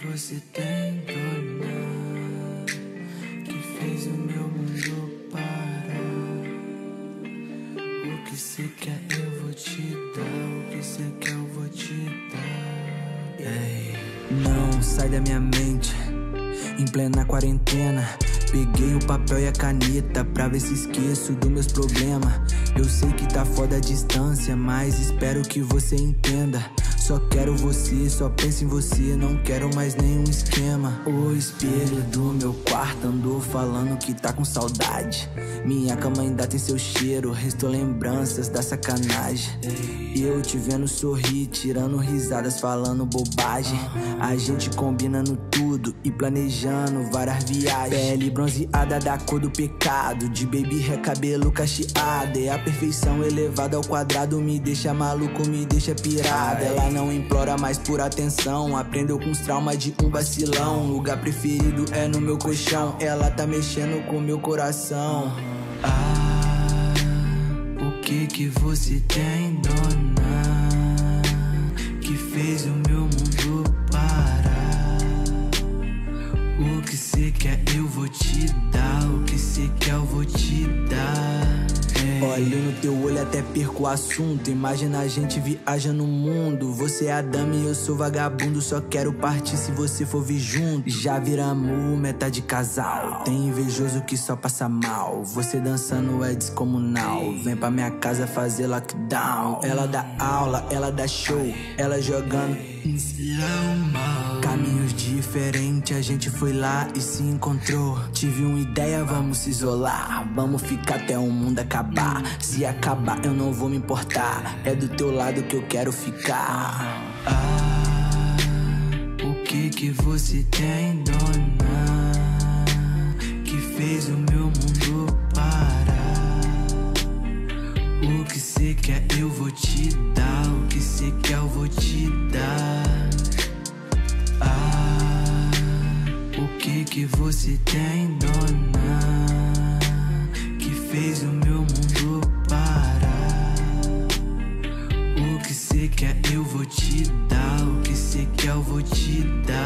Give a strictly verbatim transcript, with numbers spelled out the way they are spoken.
você tem, dona, que fez o meu mundo parar? O que cê quer eu vou te dar, o que cê quer eu vou te dar. Ei, não sai da minha mente, em plena quarentena. Peguei o papel e a caneta pra ver se esqueço dos meus problemas. Eu sei que tá foda a distância, mas espero que você entenda. Só quero você, só penso em você, não quero mais nenhum esquema. O espelho do meu quarto andou falando que tá com saudade. Minha cama ainda tem seu cheiro, restou lembranças da sacanagem. Eu te vendo sorrir, tirando risadas, falando bobagem. A gente combinando tudo e planejando várias viagens. Pele bronzeada da cor do pecado, de baby hair, cabelo cacheado. É a perfeição elevada ao quadrado, me deixa maluco, me deixa pirado. Ela não implora mais por atenção, aprendeu com os traumas de um vacilão. Lugar preferido é no meu colchão, ela tá mexendo com meu coração. Ah, o que que você tem, dona, que fez o meu mundo parar? O que cê quer eu vou te dar, o que cê quer eu vou te dar. Olho no teu olho até perco o assunto. Imagina a gente viaja no mundo. Você é a dama e eu sou vagabundo. Só quero partir se você for vir junto. Já viramos metade casal. Tem invejoso que só passa mal. Você dançando é descomunal. Vem pra minha casa fazer lockdown. Ela dá aula, ela dá show, ela jogando em slow-mo. Caminhos diferentes, a gente foi lá e se encontrou. Tive uma ideia, vamos se isolar. Vamos ficar até o mundo acabar. Se acabar eu não vou me importar. É do teu lado que eu quero ficar. Ah, o que que você tem, dona, que fez o meu mundo parar? O que cê quer eu vou te dar, o que cê quer eu vou te dar. Ah, o que que você tem, dona, que fez o meu mundo parar? O que cê quer eu vou te dar, o que cê quer eu vou te dar.